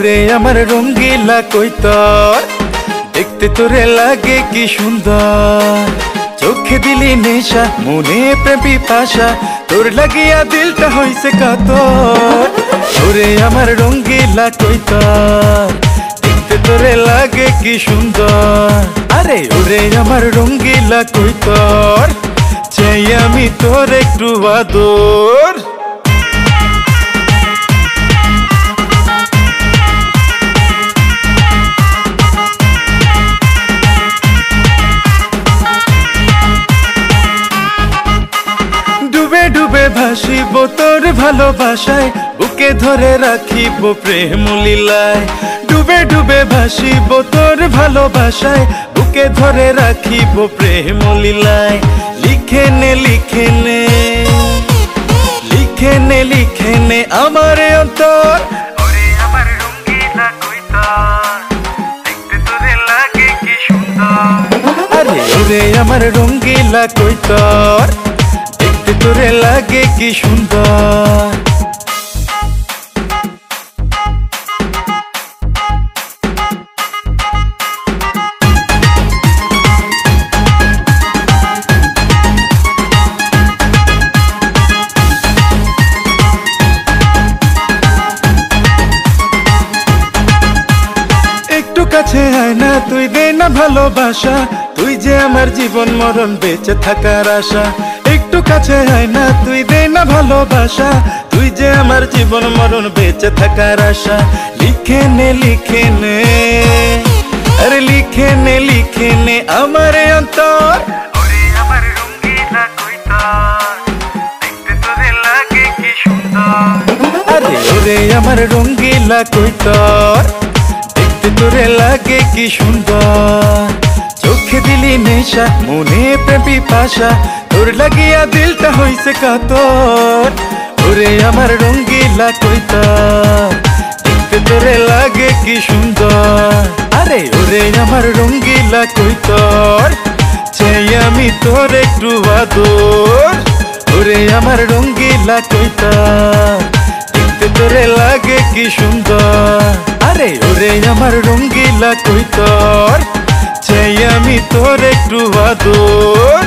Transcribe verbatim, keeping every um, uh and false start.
ওরে আমার রঙ্গিলা কইতর দেখতে তোরে লাগে কি সুন্দর, চোখে দিলি নেশা মনে প্রেম পিপাসা, তোর লাগিয়া দিলটা হইছে কাতর। ওরে আমার রঙ্গিলা কইতর দেখতে তোরে লাগে কি সুন্দর, আরে ওরে আমার রঙ্গিলা কইতর চাই আমি তোর একটু আদর। ডুবে ডুবে ভাসিব তোর ভালোবাসায়, বুকে ধরে রাখিব প্রেম লীলায়। ডুবে ডুবে ভাসিব তোর ভালোবাসায়, বুকে ধরে রাখিব প্রেম লীলায়। লিখে নে লিখে নে লিখে নে লিখে নে আমার অন্তর। ওরে আমার রঙ্গিলা কইতর দেখতে তোরে লাগে কি সুন্দর, আরে ওরে আমার রঙ্গিলা কইতর দেখতে তোরে লাগে কি সুন্দর। একটু কাছে আয় না, তুই দে না ভালোবাসা, তুই যে আমার জীবন মরণ বেঁচে থাকার আশা। একটু কাছে আয় না, তুই দে না ভালোবাসা, তুই যে আমার জীবন মরণ বেঁচে থাকার আশা। লিখে নে লিখে নে আরে লিখে নে লিখে নে আমার অন্তর। ওরে আমার রঙ্গিলা কইতর দেখতে তোরে লাগে কি সুন্দর, আরে ওরে আমার রঙ্গিলা কইতর দেখতে তোরে লাগে কি সুন্দর, চোখে দিলি নেশা মনে প্রেম পিপাসা, তোর লাগিয়া দিলটা হইছে কাতর। ওরে আমার রঙ্গিলা কইতর দেখতে তোরে লাগে কি সুন্দর, আরে ওরে আমার রঙ্গিলা কইতর চাই আমি তোর একটু আদর। ওরে আমার রঙ্গিলা কইতর দেখতে তোরে লাগে কি সুন্দর, আরে ওরে আমার রঙ্গিলা কইতর চাই আমি তোর একটু আদর।